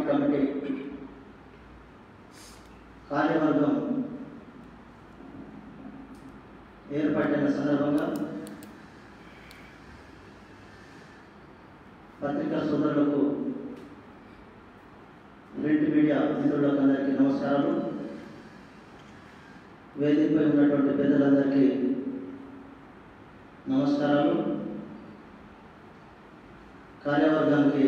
Market committee కార్యవర్గం ఏర్పడిన సందర్భంగా పత్రికా సోదరులకు, ప్రింట్ మీడియా మిత్రులకు అందరికీ నమస్కారాలు. వేదికపై ఉన్నటువంటి పెద్దలందరికీ నమస్కారాలు. కార్యవర్గానికి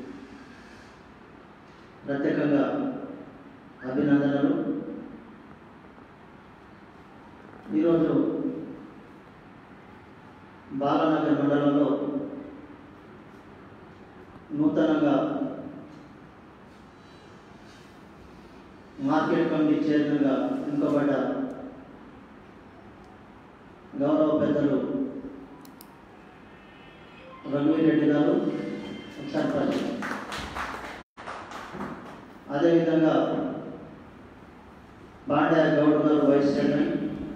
ప్రత్యేకంగా అభినందనలు. ఈరోజు బాలనగర్ మండలంలో నూతనంగా మార్కెట్ కమిటీ చైర్మన్గా ఎన్నుకోబడ్డ గౌరవ పెద్దలు రఘువీరెడ్డి గారు సర్పంచ్, అదేవిధంగా బాండయ్య గౌడ్ గారు వైస్ చైర్మన్,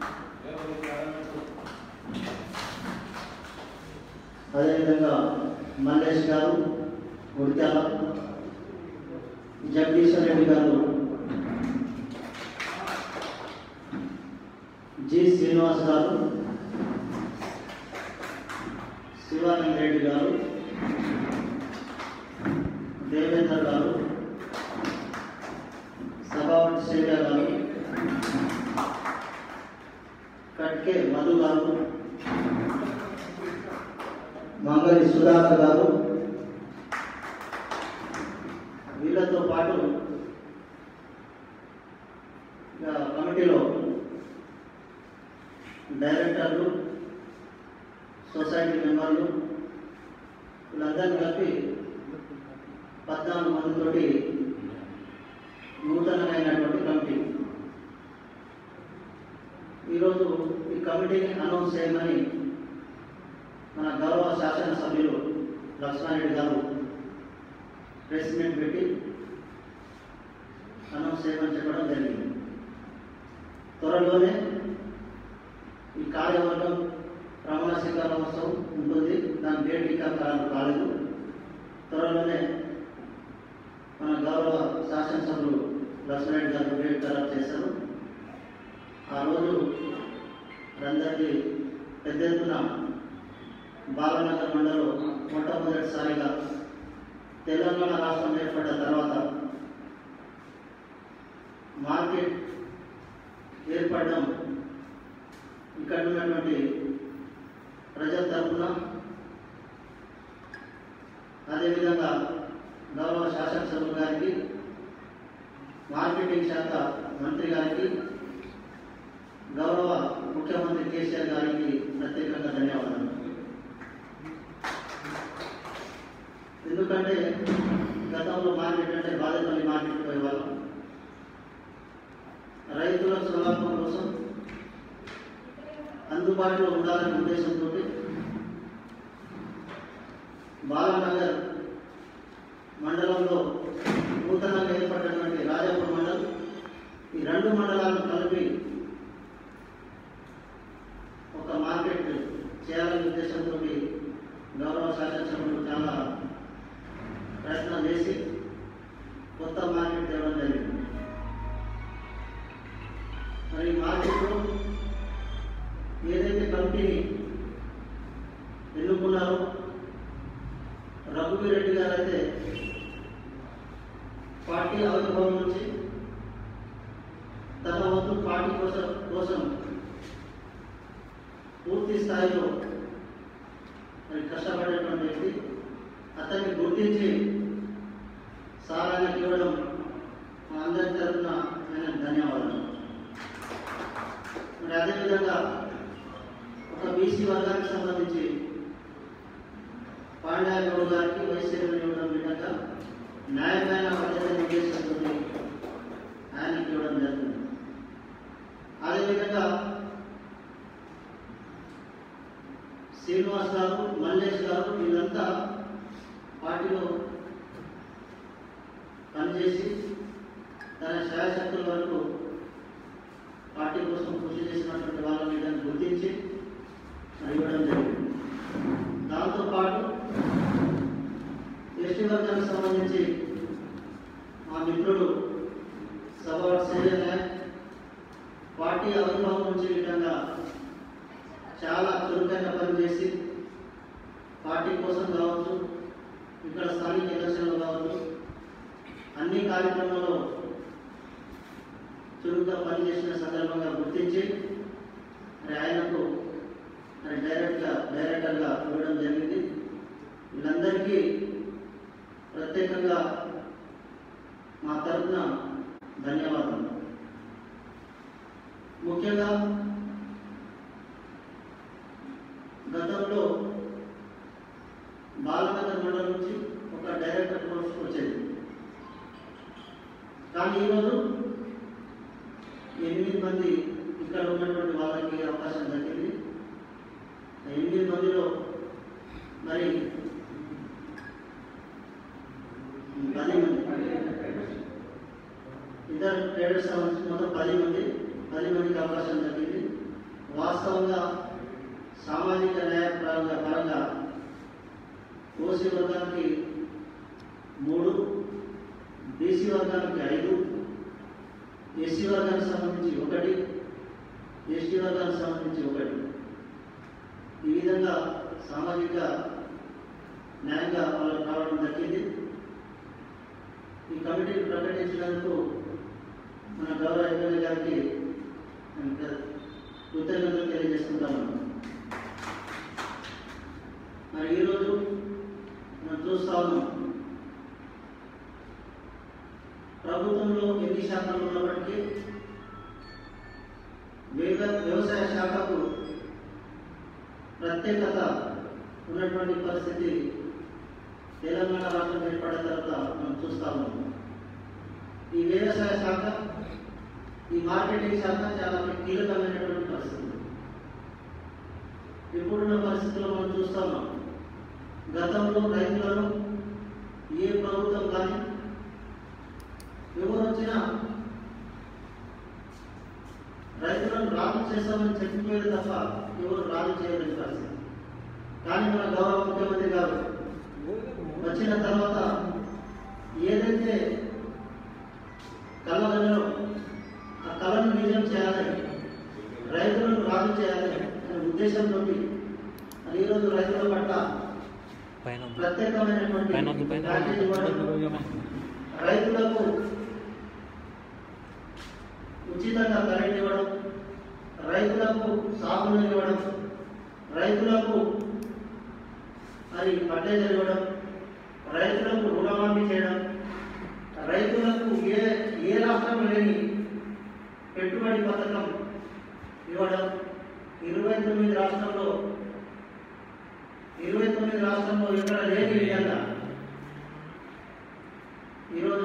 అదేవిధంగా మల్లేష్ గారు గుడికాల, జగదీశ్వర్ రెడ్డి గారు, జి శ్రీనివాస్ గారు, శివానంద రెడ్డి గారు, దేవేందర్ గారు, సభాపతి శేఖర్ గారు, కట్కే మధు గారు, మంగళి సుధాకర్ గారు, వీళ్ళతో పాటు కమిటీలో డైరెక్టర్లు, సొసైటీ మెంబర్లు, వీళ్ళందరినీ కలిపి 14 మందితోటి నూతనమైనటువంటి కమిటీ. ఈరోజు ఈ కమిటీని అనౌన్స్ చేయమని మన గౌరవ శాసనసభ్యులు లక్ష్మారెడ్డి గారు ప్రెస్ మీట్ పెట్టి అనౌన్స్ చేయమని చెప్పడం జరిగింది. త్వరలోనే ఈ కార్యవర్గం ప్రమాణ స్వీకారోత్సవం ఉంటుంది. దాని డేట్ ఇంకా కాలేదు. త్వరలోనే మన గౌరవ శాసనసభ్యులు లక్ష్మారెడ్డి గారు డేట్ ఖరారు చేశారు. ఆ రోజు అందరికీ పెద్ద ఎత్తున బాలనగర్ మండలం మొట్టమొదటిసారిగా తెలంగాణ రాష్ట్రం ఏర్పడ్డ తర్వాత మార్కెట్ ఏర్పడడం ఇక్కడ ఉన్నటువంటి ప్రజల తరఫున, అదేవిధంగా గౌరవ శాసనసభ్యులు గారికి, మార్కెటింగ్ శాఖ మంత్రి గారికి, గౌరవ ముఖ్యమంత్రి కేసీఆర్ గారికి ప్రత్యేకంగా ధన్యవాదాలు. ఎందుకంటే గతంలో మార్కెట్ అంటే బాధపల్లి మార్కెట్ పోయేవాళ్ళం. రైతుల సులభం కోసం అందుబాటులో ఉండాలనే ఉద్దేశంతో బాలనగర్ మండలంలో నూతనంగా ఏర్పడినటువంటి రాజాపూర్ మండలం, ఈ 2 మండలాలను కలిపి ఒక మార్కెట్ చేయాలనే ఉద్దేశంతో గౌరవ శాసనసభ్యులు చాలా ప్రయత్నం చేసి కొత్త మార్కెట్ తేవడం జరిగింది. మరి మార్కెట్లో ఏదైతే కమిటీని ఎన్నుకున్నారో రఘువీరెడ్డి గారు అయితే పార్టీ ఆవిర్భావం నుంచి తన వంతు పార్టీ కోసం పూర్తి స్థాయిలో మరి కష్టపడేటువంటి వ్యక్తి. అతన్ని గుర్తించి సారానికి ఇవ్వడం మా అందరి తరఫున ఆయన ధన్యవాదాలు. మరి అదేవిధంగా ఒక బీసీ వర్గానికి సంబంధించి పాండ్య గౌడ్ గారికి వైస్ చైర్మన్ ఇవ్వడం విధంగా న్యాయమైన పద్ధతి నిర్దేశించుతూ ఆయనకి ఇవ్వడం జరుగుతుంది. అదేవిధంగా శ్రీనివాస్ గారు, మల్లేష్ గారు వీళ్ళంతా పార్టీలో పనిచేసి తన శాయశక్తుల వరకు పార్టీ కోసం కృషి చేసినటువంటి వాళ్ళని దాన్ని గుర్తించి ఇవ్వడం జరిగింది. దాంతోపాటు ఎస్టీ వర్గానికి సంబంధించి మిత్రుడు సభావర్ సీనియర్ నాయక్ పార్టీ ఆవిర్భావం నుంచి విధంగా చాలా చురుకైన పనిచేసి పార్టీ కోసం కావచ్చు, ఇక్కడ స్థానిక ఎలక్షన్లు కావచ్చు, అన్ని కార్యక్రమాల్లో చురుగ్గా పనిచేసిన సందర్భంగా గుర్తించి మరి ఆయనకు మరి డైరెక్టర్గా ఇవ్వడం జరిగింది. వీళ్ళందరికీ ప్రత్యేకంగా మా తరఫున ధన్యవాదాలు. ముఖ్యంగా గతంలో బాలనగర్ మండలం నుంచి ఒక డైరెక్టర్ పోస్ట్ వచ్చేది, కానీ ఈరోజు 8 మంది ఇక్కడ ఉన్నటువంటి వాళ్ళకి అవకాశం దక్కింది. 8 మందిలో మరి 10 మంది ఇద్దరు ట్రేడర్స్ సంబంధించి మొత్తం 10 మందికి అవకాశం దక్కింది. వాస్తవంగా సామాజిక న్యాయ పరంగా ఓసీ వర్గానికి 3, బీసీ వర్గానికి 5, ఎస్సీ వర్గానికి సంబంధించి 1, ఎస్టీ వర్గానికి సంబంధించి 1. ఈ విధంగా సామాజిక న్యాయంగా వాళ్ళకు రావడం దక్కింది. ఈ కమిటీని ప్రకటించినందుకు మన గౌరవ ఎమ్మెల్యే గారికి కృతజ్ఞతలు తెలియజేసుకుంటాము. మరి ఈరోజు మనం చూస్తా ఉన్నాం, ప్రభుత్వంలో ఎన్ని శాఖలు ఉన్నప్పటికీ వ్యవసాయ శాఖకు ప్రత్యేకత ఉన్నటువంటి పరిస్థితి తెలంగాణ రాష్ట్రం ఏర్పడిన తర్వాత మనం చూస్తా ఉన్నాం. ఈ వ్యవసాయ శాఖ, ఈ మార్కెటింగ్ శాఖ చాలా కీలకమైనటువంటి పరిస్థితి. ఇప్పుడున్న పరిస్థితుల్లో మనం చూస్తా ఉన్నాం, గతంలో రైతులను ఏ ప్రభుత్వం కానీ ఎవరు వచ్చినా రైతులను రాజు చేస్తామని చెప్పిపోయేది తప్ప ఎవరు రాజు చేయలేని పరిస్థితి. కానీ మన గౌరవ ముఖ్యమంత్రి గారు వచ్చిన తర్వాత ఏదైతే కళలో ఆ కళను నిజం చేయాలని, రైతులను రాజు చేయాలని అనే ఉద్దేశంతో ఈరోజు రైతుల పట్ల ప్రత్యేకమైనటువంటి ప్యాకేజీ ఇవ్వడం, రైతులకు ఉచితంగా కరెంట్ ఇవ్వడం, రైతులకు సాగునీరు ఇవ్వడం, రైతులకు మరి ఫర్టిలైజర్ ఇవ్వడం, రైతులకు రుణమాఫీ చేయడం, రైతులకు ఏ రాష్ట్రంలో లేని పెట్టుబడి పథకం ఇవ్వడం, 29 రాష్ట్రంలో ఎక్కడ లేని విధంగా ఈరోజు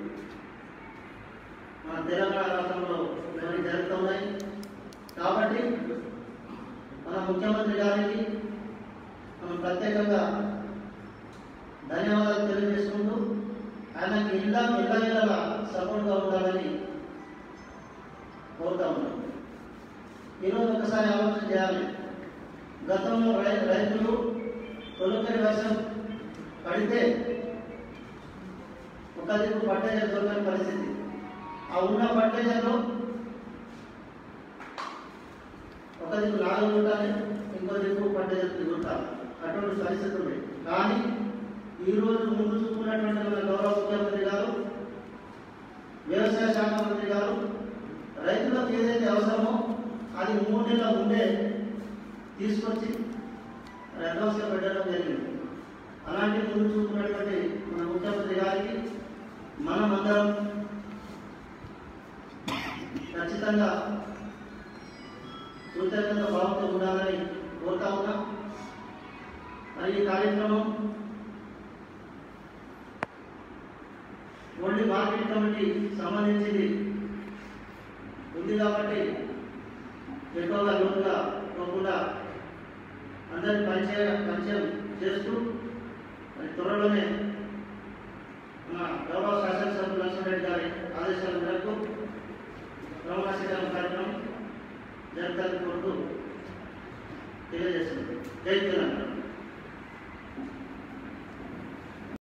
మన తెలంగాణ రాష్ట్రంలో ఇవన్నీ జరుగుతున్నాయి. కాబట్టి మన ముఖ్యమంత్రి గారికి మనం ప్రత్యేకంగా ధన్యవాదాలు తెలియజేసుకుంటూ ఆయనకి ఇళ్ళ సపోర్ట్గా ఉండాలని కోరుతా ఉన్నాం. ఈరోజు ఒకసారి ఆలోచన చేయాలి, గతంలో రైతులు తొలకరి వర్షం పడితే ఒక దిక్కు ఫర్టిలైజర్ దొరకని పరిస్థితి, ఆ ఉన్న ఫర్టిలైజర్లో ఒక దిక్కు నాలుగు ఉంటాయి, ఇంకో దిక్కు ఫర్టిలైజర్ తిరుగుతారు, అటువంటి పరిస్థితి ఉంది. కానీ ఈరోజు ముందు చూసుకున్నటువంటి మన గౌరవ ముఖ్యమంత్రి గారు, వ్యవసాయ శాఖ మంత్రి గారు రైతులకు ఏదైతే అవసరమో అది 3 నెలల ముందే తీసుకొచ్చి అడ్వాన్స్గా పెట్టడం జరిగింది. అలాంటి ముందు చూసుకున్నటువంటి మన ముఖ్యమంత్రి గారికి మనమందరం ఖచ్చితంగా కృతజ్ఞత భావంతో ఉండాలని కోరుతా ఉన్నాం. మరి ఈ కార్యక్రమం ఓన్లీ మార్కెట్ కమిటీ సంబంధించింది ఉంది కాబట్టి ఎక్కువగా లోతుగా పోకుండా అందరి పరిచయం చేస్తూ మరి త్వరలోనే